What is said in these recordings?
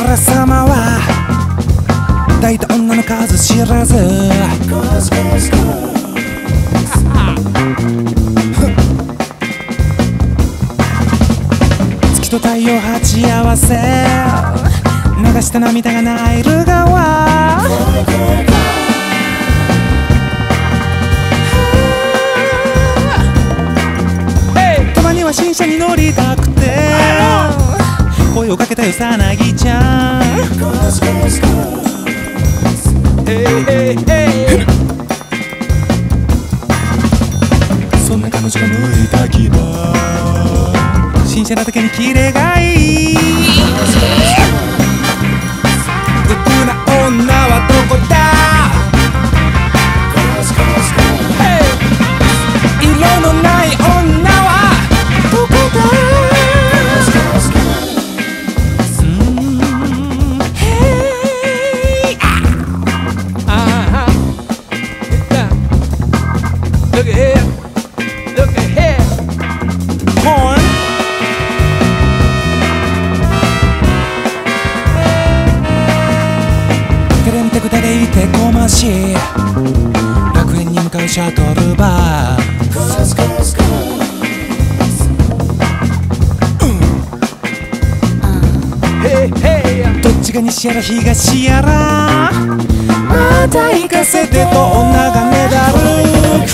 俺様は大体女の数知らず月と太陽鉢合わせ流した涙がナイル川たまには新車に乗りたくて声をかけたよさなぎちゃんそんな彼女が向いた希望新車なだけにキレがいいうぶな女はどこだ色のない女はどこだLook ahead, look ahead. Porn. テレンテクタでいてこまし楽園に向かうシャトルバーどっちが西やら東やらまた行かせてと女がねだる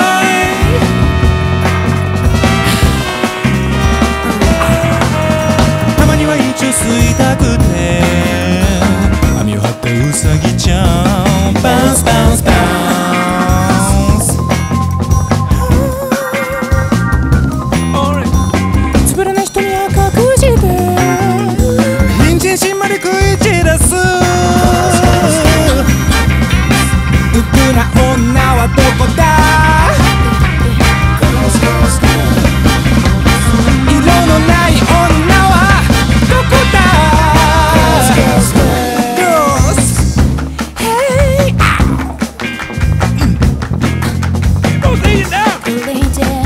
たまには一応吸いたくて網を張ってウサギちゃんバウンスバウンスバウンスつぶらな瞳は隠して人参しんまり食い散らすうぶな女はどこだ色のない女はどこだ Girls Hey Go lay it down Go lay it down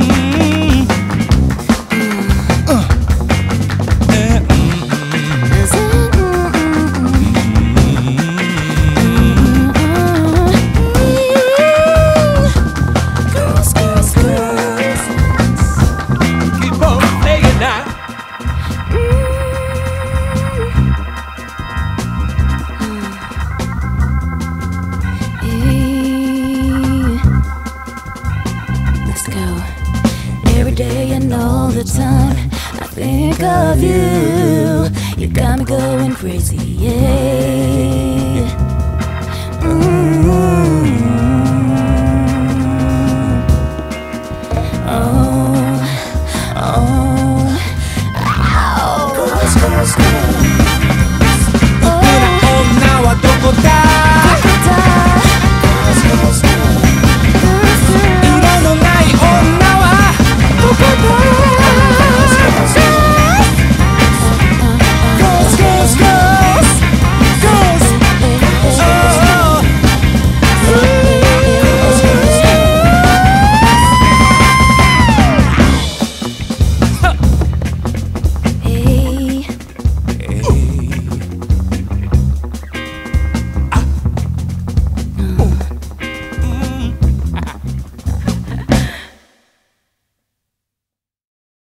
Every day and all the time I think of you. You got me going crazy, yeah.